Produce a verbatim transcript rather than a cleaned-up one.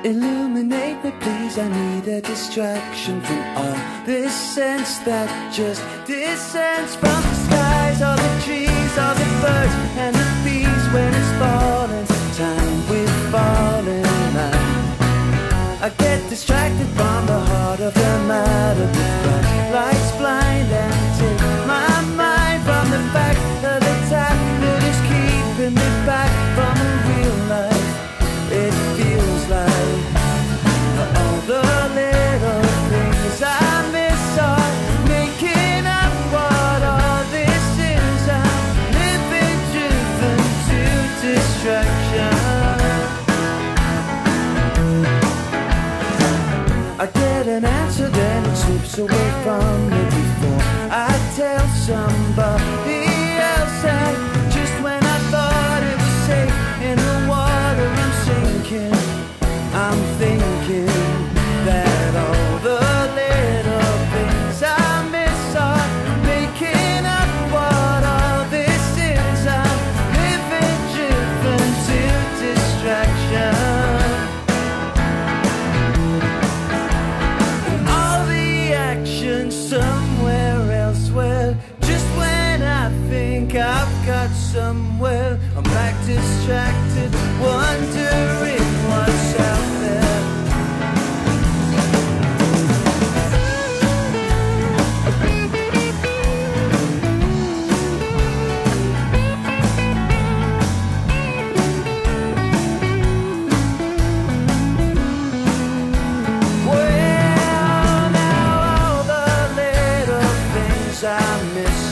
Illuminate me please, I need a distraction from all this sense that just descends from the skies. All the trees, all the birds and the bees. When it's falling time with falling night, I get distracted from the heart of the matter. The bright lights blind and take my mind from the fact of the time that is keeping me back from a real life. It feels like all the little things I miss are making up what all this is. I'm living driven to distraction. I get an answer, then it slips away from me before I tell somebody else. And just when I thought it was safe in the water I'm sinking, I'm thinking that all the little things I miss are making up what all this is. I'm living driven to distraction. Somewhere elsewhere, just when I think I've got somewhere, I'm back distracted, wondering what's out there. I miss